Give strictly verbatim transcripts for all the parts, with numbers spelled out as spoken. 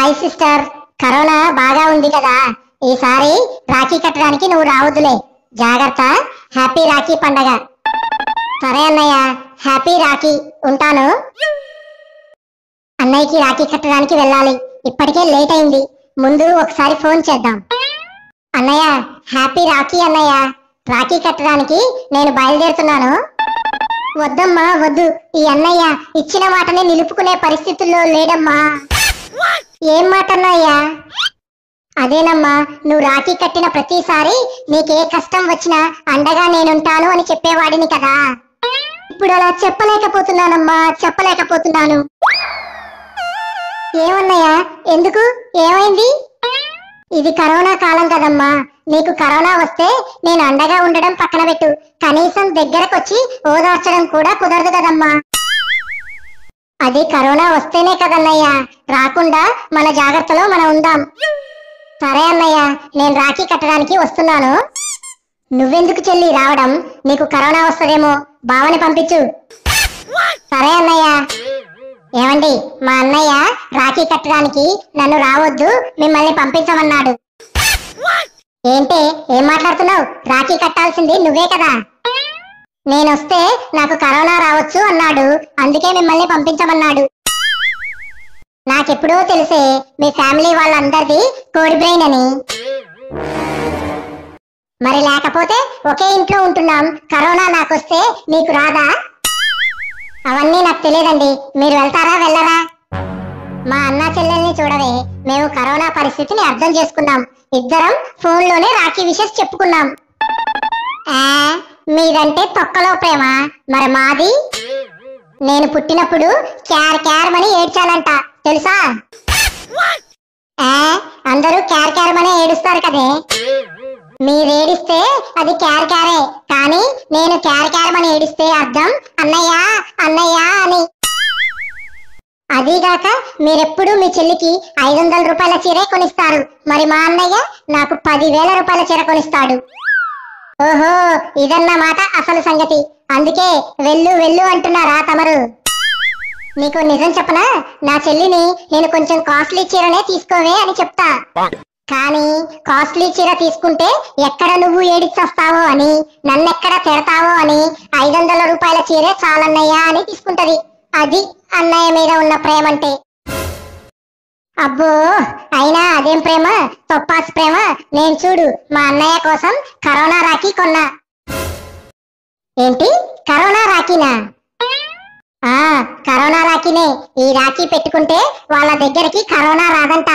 Hi sister, corona బాగా ఉంది కదా, ఈసారి రాఖీ కట్టడానికి నువ్వు రావద్దులే, జాగ్రత్త. హ్యాపీ రాఖీ పండగ. సరే అన్నయ్య, హ్యాపీ రాఖీ, ఉంటాను. అన్నయ్యకి రాఖీ కట్టడానికి వెళ్ళాలి, ఇప్పటికే లేట్ అయింది. ముందు ఒకసారి ఫోన్ చేద్దాం. అన్నయ్య హ్యాపీ రాఖీ అన్నయ్య, రాఖీ కట్టడానికి నేను బయలుదేరుతున్నాను. వద్దమ్మా వద్దు, ఈ అన్నయ్య ఇచ్చిన మాటని నిలుపుకునే పరిస్థితుల్లో లేడమ్మా. ఏం మాట అన్నయ్యా? అదేనమ్మా, నువ్వు రాఖీ కట్టిన ప్రతిసారి నీకే కష్టం వచ్చినా అండగా నేనుంటాను అని చెప్పేవాడిని కదా. ఇప్పుడు అలా చెప్పలేకపోతున్నానమ్మా, చెప్పలేకపోతున్నాను. ఏమన్నయ్యా, ఎందుకు, ఏమైంది? ఇది కరోనా కాలం కదమ్మా, నీకు కరోనా వస్తే నేను అండగా ఉండడం పక్కన పెట్టు, కనీసం దగ్గరకొచ్చి ఓదార్చడం కూడా కుదరదు కదమ్మా. అది కరోనా వస్తేనే కదన్నయ్యా, రాకుండా మన జాగ్రత్తలో మనం ఉందాం. సరే అన్నయ్య, నేను రాఖీ కట్టడానికి వస్తున్నాను. నువ్వెందుకు చెల్లి రావడం, నీకు కరోనా వస్తుందేమో, బావని పంపించు. సరే అన్నయ్య. ఏమండి, మా అన్నయ్య రాఖీ కట్టడానికి నన్ను రావద్దు, మిమ్మల్ని పంపించమన్నాడు. ఏంటి, ఏం మాట్లాడుతున్నావు? రాఖీ కట్టాల్సింది నువ్వే కదా. నేనొస్తే నాకు కరోనా రావచ్చు అన్నాడు, అందుకే మిమ్మల్ని పంపించమన్నాడు. నాకెప్పుడో తెలిసే మీ ఫ్యామిలీ వాళ్ళందరిది కోడి బ్రెయిన్ అని. మరి లేకపోతే ఒకే ఇంట్లో ఉంటున్నాం, కరోనా నాకొస్తే నీకు రాదా? అవన్నీ నాకు తెలియదండి, మీరు వెళ్తారా వెళ్ళరా? మా అన్న చెల్లెల్ని చూడవే, మేము కరోనా పరిస్థితిని అర్థం చేసుకున్నాం, ఇద్దరం ఫోన్లోనే రాఖీ విషెస్ చెప్పుకున్నాం. ఆ మీదంటే తొక్కలో ప్రేమ, మరి మాది? నేను పుట్టినప్పుడు క్యార్ క్యార్ అని ఏడ్చానంట, తెలుసా? ఆ అందరూ క్యార్ క్యార్ అని ఏడుస్తారు కదే, మీరేడిస్తే అది క్యార్ క్యారే, కానీ నేను క్యార్ క్యార్ అని ఏడిస్తే అర్థం అన్నయ్య అన్నయ్య అని. అదీగాక మీరెప్పుడు మీ చెల్లికి ఐదు వందల రూపాయల చీరే కొనిస్తారు, మరి మా అన్నయ్య నాకు పదివేల రూపాయల చీర కొనిస్తాడు. ఓహో, ఇదన్నమాట అసలు సంగతి. అందుకే వెళ్ళు వెళ్ళు అంటున్నారా తమరు? నీకు నిజం చెప్పనా, నా చెల్లిని నేను కొంచెం కాస్ట్లీ చీరనే తీసుకోవే అని చెప్తా, కానీ కాస్ట్లీ చీర తీసుకుంటే ఎక్కడ నువ్వు ఏడిచొస్తావో అని, నన్నెక్కడ తిడతావో అని ఐదు వందల రూపాయల చీరే చాలన్నయ్యా అని తీసుకుంటది. అది అన్నయ్య మీద ఉన్న ప్రేమ అంటే. అబ్బో, అయినా అదేం ప్రేమ, తొప్పాస్ ప్రేమ. నేను చూడు, మా అన్నయ్య కోసం కరోనా రాఖీ కొన్నా. ఏంటి, కరోనా రాఖీనా? ఆ కరోనా రాఖీనే. ఈ రాఖీ పెట్టుకుంటే వాళ్ళ దగ్గరికి కరోనా రాదంట.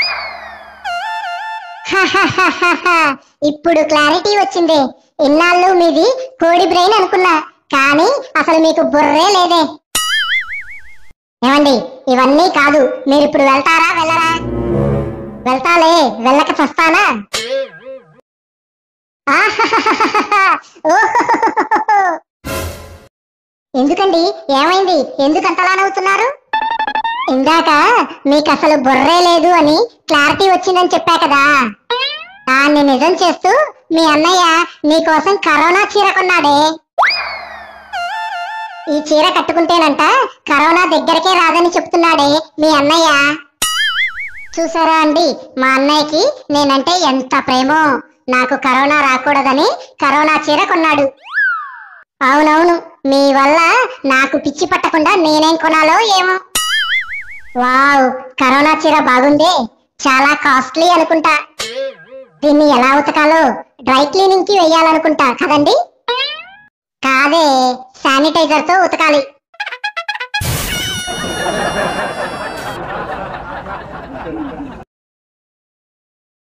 ఇప్పుడు క్లారిటీ వచ్చింది. ఇన్నాళ్ళు మీది కోడి బ్రెయిన్ అనుకున్నా, కానీ అసలు మీకు బుర్రే లేదే. ఏమండి, ఇవన్నీ కాదు, మీరు ఇప్పుడు వెళ్తారా వెళ్ళరా? వెళ్తాలే, వెళ్ళక చస్తానా? ఎందుకండి, ఏమైంది, ఎందుకంతలా నవ్వుతున్నారు? ఇందాక మీకు అసలు బుర్రే లేదు అని క్లారిటీ వచ్చిందని చెప్పా కదా, దాన్ని నిజం చేస్తూ మీ అన్నయ్య నీకోసం కరోనా చీర కొన్నాడే. ఈ చీర కట్టుకుంటేనంట కరోనా దగ్గరకే రాదని చెప్తున్నాడే మీ అన్నయ్య. చూసారా అండి, మా అన్నయ్యకి నేనంటే ఎంత ప్రేమో. నాకు కరోనా రాకూడదని కరోనా చీర కొన్నాడు. అవునవును, మీ వల్ల నాకు పిచ్చి పట్టకుండా నేనేం కొనాలో ఏమో. వావ్, కరోనా చీర బాగుందే, చాలా కాస్ట్లీ అనుకుంటా. దీన్ని ఎలా ఉతకాలో డ్రై క్లీనింగ్ కి వెయ్యాలనుకుంటా కదండి? కాదే, శానిటైజర్ తో ఉతకాలి.